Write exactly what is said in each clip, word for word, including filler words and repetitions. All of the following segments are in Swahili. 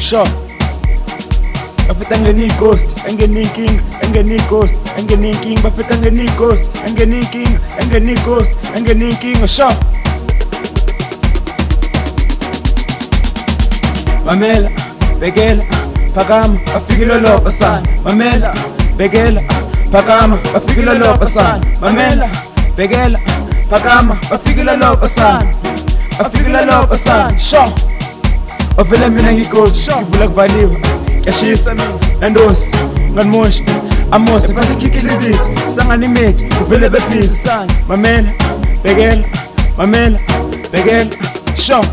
sure bafeta ngeni ghost engeni king engeni ghost engeni king bafeta ngeni ghost engeni king engeni ghost engeni king sure mamela bekela phakama bafikile lo pasana mamela bekela phakama bafikile lo pasana mamela bekela phakama bafikile lo pasana bafikile lo pasana sure ovela mina ngighost ngivula kuvaliwe yashisa nandosi nganimoshi amosi bazikhikile izithi sanganimithi uvele bephisa mamela bekela mamela bekela sure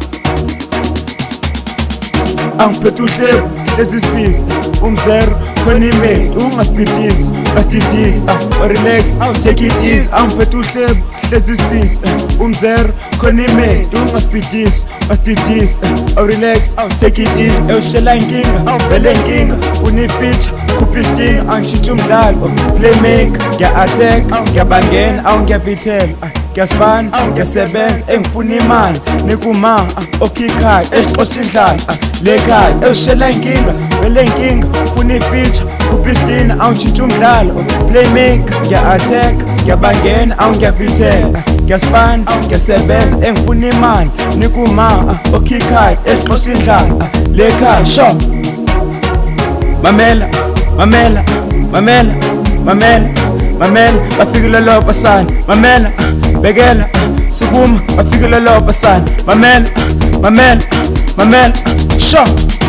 angiphethe uhlebo hlezi isipisi umzero khona imate ungasipitisi basitithisi relax take it easy angiphethe uhlebo hlezi isipisi umzero khona imate ungasipitisi basitithisi relax take it easy ewushela inkinga vele inkinga unifeature khupha istinga angishitsha umdlalo playmaker ngiya-attack ngiyabangena awu ngiyavithela ngiyasibana ngiyasebenza engifuna imali nikuma okhikhayo exosha indlala lekhaya ewushela inkinga vele inkinga ufuna ifeature khupha istina awuntshitsha umdlalo playmaker ngiya-attack ngiyabangena awu ngiyavithela ngiyasibana ngiyasebenza engifuna imali nikuma okhikhayo exosha indlala lekhaya sure mamela mamela mamela mamela mamela bafikile lo pasana mamela bekela sukuma bafikile lo pasana mamela mamela mamela sure